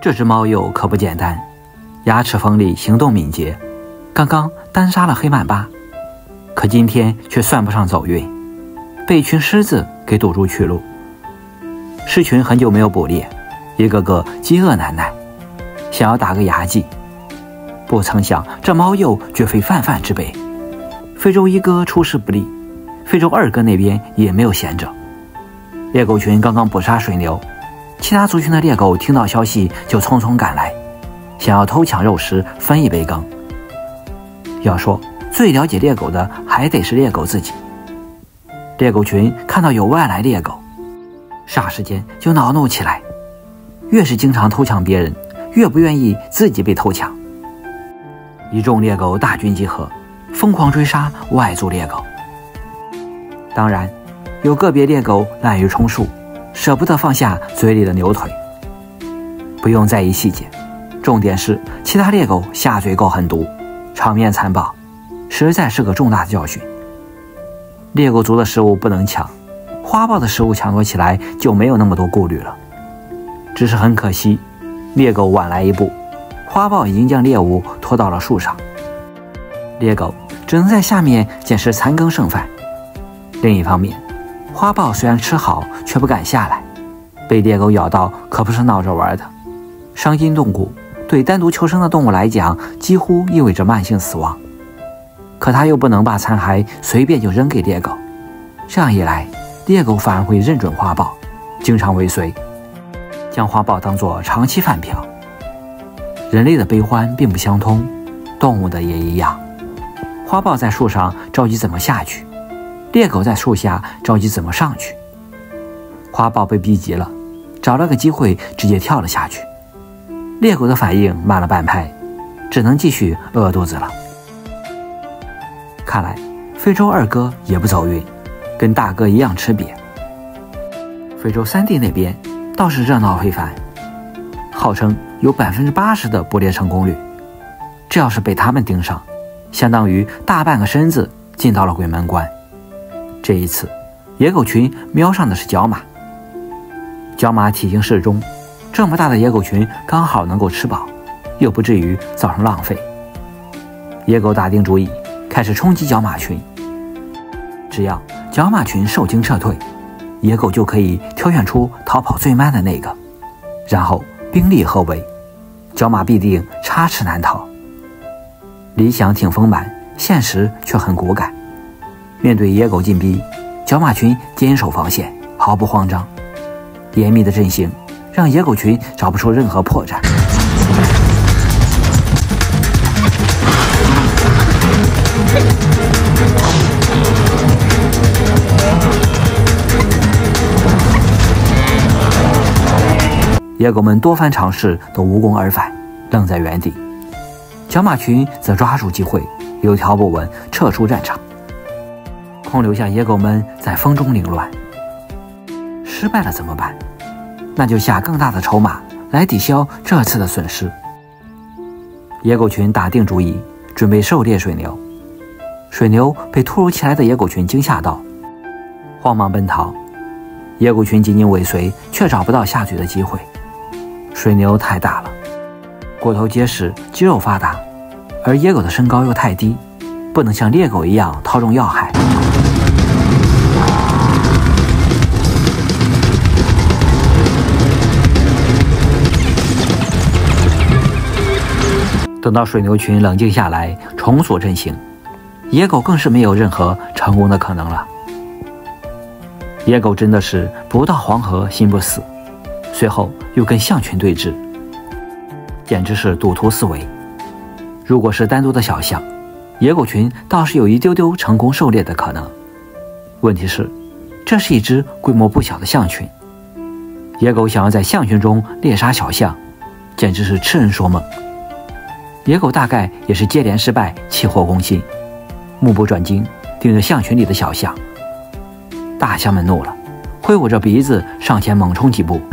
这只猫鼬可不简单，牙齿锋利，行动敏捷，刚刚单杀了黑曼巴，可今天却算不上走运，被一群狮子给堵住去路。狮群很久没有捕猎，一个个饥饿难耐，想要打个牙祭。不曾想这猫鼬绝非泛泛之辈，非洲一哥出师不利，非洲二哥那边也没有闲着。猎狗群刚刚捕杀水牛，其他族群的猎狗听到消息就匆匆赶来，想要偷抢肉食，分一杯羹。要说最了解猎狗的还得是猎狗自己。猎狗群看到有外来猎狗，霎时间就恼怒起来，越是经常偷抢别人，越不愿意自己被偷抢。一众猎狗大军集合，疯狂追杀外族猎狗。当然有个别猎狗滥竽充数，舍不得放下嘴里的牛腿。不用在意细节，重点是其他猎狗下嘴够狠毒，场面残暴，实在是个重大的教训。猎狗族的食物不能抢，花豹的食物抢夺起来就没有那么多顾虑了。只是很可惜，猎狗晚来一步，花豹已经将猎物拖到了树上，猎狗只能在下面捡拾残羹剩饭。另一方面，花豹虽然吃好，却不敢下来，被猎狗咬到可不是闹着玩的，伤筋动骨，对单独求生的动物来讲几乎意味着慢性死亡。可它又不能把残骸随便就扔给猎狗，这样一来，猎狗反而会认准花豹，经常尾随，将花豹当作长期饭票。人类的悲欢并不相通，动物的也一样。花豹在树上着急怎么下去，猎狗在树下着急怎么上去。花豹被逼急了，找了个机会直接跳了下去。猎狗的反应慢了半拍，只能继续饿肚子了。看来非洲二哥也不走运，跟大哥一样吃瘪。非洲三弟那边倒是热闹非凡，号称有80%的捕猎成功率，这要是被他们盯上，相当于大半个身子进到了鬼门关。这一次野狗群瞄上的是角马，角马体型适中，这么大的野狗群刚好能够吃饱，又不至于造成浪费。野狗打定主意开始冲击角马群，只要角马群受惊撤退，野狗就可以挑选出逃跑最慢的那个，然后兵力合围，角马必定插翅难逃。理想挺丰满，现实却很骨感。面对野狗进逼，角马群坚守防线，毫不慌张。严密的阵型让野狗群找不出任何破绽。野狗们多番尝试都无功而返，愣在原地。角马群则抓住机会，有条不紊撤出战场，空留下野狗们在风中凌乱。失败了怎么办？那就下更大的筹码来抵消这次的损失。野狗群打定主意，准备狩猎水牛。水牛被突如其来的野狗群惊吓到，慌忙奔逃。野狗群紧紧尾随，却找不到下嘴的机会。水牛太大了，骨头结实，肌肉发达，而野狗的身高又太低，不能像猎狗一样掏中要害。等到水牛群冷静下来，重组阵型，野狗更是没有任何成功的可能了。野狗真的是不到黄河心不死，随后又跟象群对峙，简直是赌徒思维。如果是单独的小象，野狗群倒是有一丢丢成功狩猎的可能。问题是，这是一只规模不小的象群，野狗想要在象群中猎杀小象，简直是痴人说梦。野狗大概也是接连失败，气火攻心，目不转睛盯着象群里的小象。大象们怒了，挥舞着鼻子上前猛冲几步。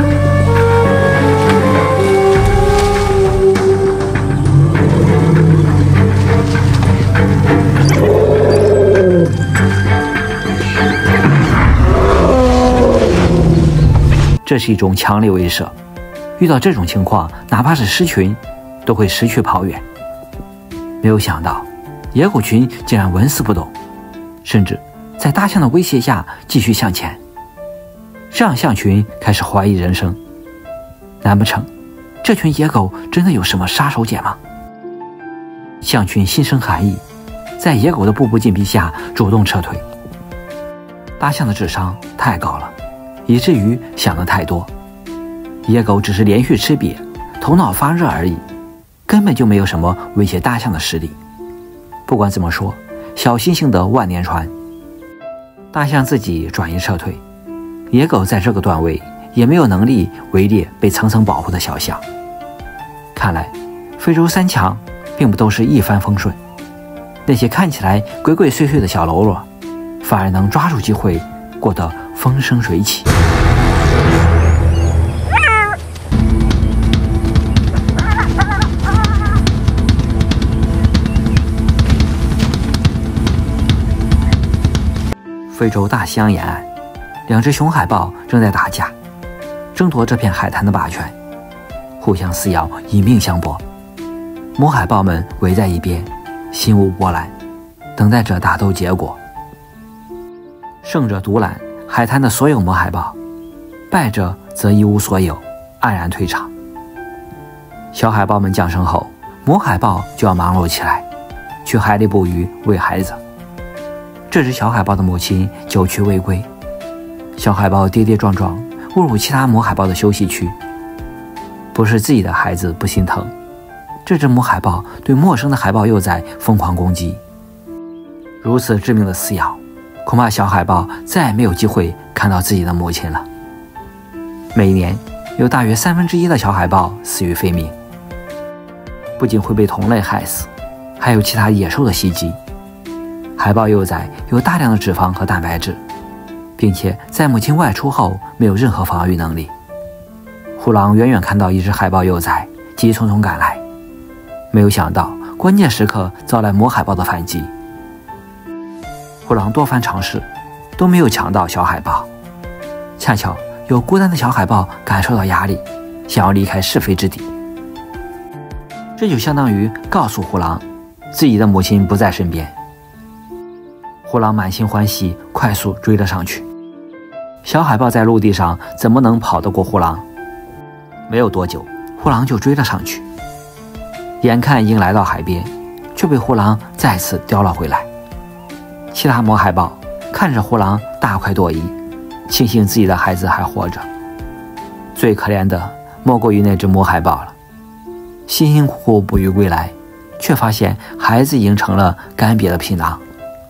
这是一种强力威慑， 遇到这种情况，哪怕是狮群，都会识趣跑远。没有想到，野狗群竟然纹丝不动，甚至在大象的威胁下继续向前。这让象群开始怀疑人生，难不成这群野狗真的有什么杀手锏吗？象群心生寒意，在野狗的步步紧逼下主动撤退。大象的智商太高了，以至于想得太多。野狗只是连续吃瘪，头脑发热而已，根本就没有什么威胁大象的实力。不管怎么说，小猩猩的万年船。大象自己转移撤退，野狗在这个段位也没有能力围猎被层层保护的小象。看来非洲三强并不都是一帆风顺，那些看起来鬼鬼祟祟的小喽啰，反而能抓住机会过得风生水起。非洲大西洋沿岸，两只雄海豹正在打架，争夺这片海滩的霸权，互相撕咬，以命相搏。母海豹们围在一边，心无波澜，等待着打斗结果。胜者独揽海滩的所有母海豹，败者则一无所有，黯然退场。小海豹们降生后，母海豹就要忙碌起来，去海里捕鱼喂孩子。这只小海豹的母亲久去未归，小海豹跌跌撞撞误入其他母海豹的休息区。不是自己的孩子不心疼，这只母海豹对陌生的海豹幼崽疯狂攻击。如此致命的撕咬，恐怕小海豹再也没有机会看到自己的母亲了。每年有大约1/3的小海豹死于非命，不仅会被同类害死，还有其他野兽的袭击。海豹幼崽有大量的脂肪和蛋白质，并且在母亲外出后没有任何防御能力。虎狼远远看到一只海豹幼崽，急匆匆赶来，没有想到关键时刻遭来母海豹的反击。虎狼多番尝试，都没有抢到小海豹。恰巧有孤单的小海豹感受到压力，想要离开是非之地。这就相当于告诉虎狼，自己的母亲不在身边。虎狼满心欢喜，快速追了上去。小海豹在陆地上怎么能跑得过虎狼？没有多久，虎狼就追了上去。眼看已经来到海边，却被虎狼再次叼了回来。其他母海豹看着虎狼大快朵颐，庆幸自己的孩子还活着。最可怜的莫过于那只母海豹了，辛辛苦苦捕鱼归来，却发现孩子已经成了干瘪的皮囊。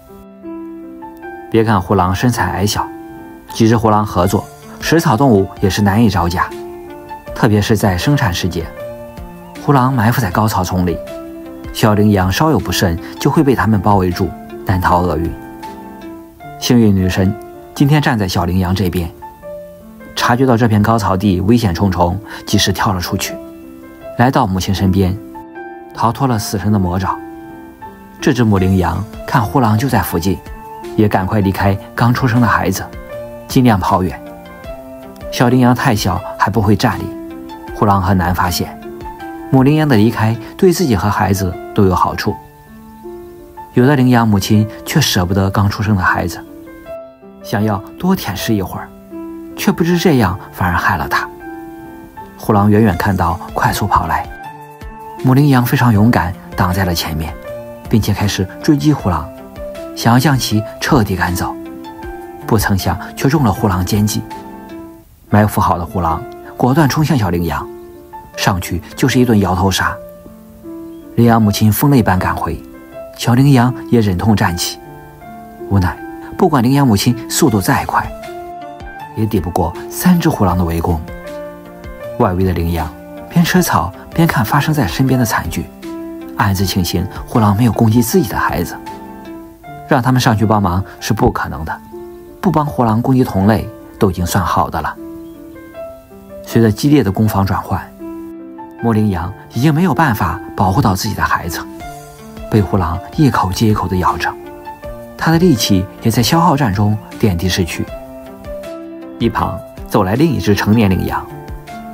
别看虎狼身材矮小，几只虎狼合作，食草动物也是难以招架。特别是在生产时节，虎狼埋伏在高草丛里，小羚羊稍有不慎就会被它们包围住，难逃厄运。幸运女神今天站在小羚羊这边，察觉到这片高草地危险重重，及时跳了出去，来到母亲身边，逃脱了死神的魔爪。这只母羚羊看虎狼就在附近，也赶快离开刚出生的孩子，尽量跑远。小羚羊太小，还不会站立，虎狼很难发现。母羚羊的离开对自己和孩子都有好处。有的羚羊母亲却舍不得刚出生的孩子，想要多舔舐一会儿，却不知这样反而害了它。虎狼远远看到，快速跑来，母羚羊非常勇敢，挡在了前面，并且开始追击虎狼，想要将其彻底赶走。不曾想却中了虎狼奸计，埋伏好的虎狼果断冲向小羚羊，上去就是一顿摇头杀。羚羊母亲疯了一般赶回，小羚羊也忍痛站起。无奈不管羚羊母亲速度再快，也抵不过3只虎狼的围攻。外围的羚羊边吃草边看发生在身边的惨剧，暗自庆幸虎狼没有攻击自己的孩子。让他们上去帮忙是不可能的，不帮虎狼攻击同类都已经算好的了。随着激烈的攻防转换，母羚羊已经没有办法保护到自己的孩子，被虎狼一口接一口地咬着，他的力气也在消耗战中点滴逝去。一旁走来另一只成年羚羊，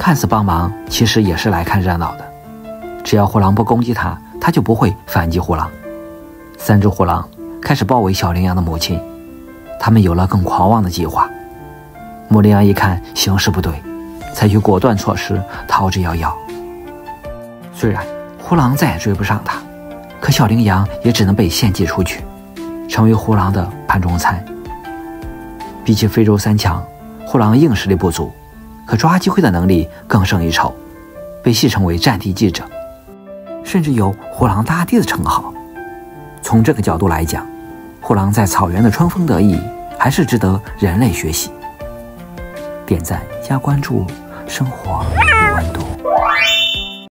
看似帮忙，其实也是来看热闹的。只要虎狼不攻击他，他就不会反击虎狼。3只虎狼开始包围小羚羊的母亲，他们有了更狂妄的计划。母羚羊一看形势不对，采取果断措施，逃之夭夭。虽然虎狼再也追不上他，可小羚羊也只能被献祭出去，成为虎狼的盘中餐。比起非洲3强，虎狼硬实力不足，可抓机会的能力更胜一筹，被戏称为战地记者，甚至有虎狼大帝的称号。从这个角度来讲，虎狼在草原的春风得意，还是值得人类学习。点赞加关注，生活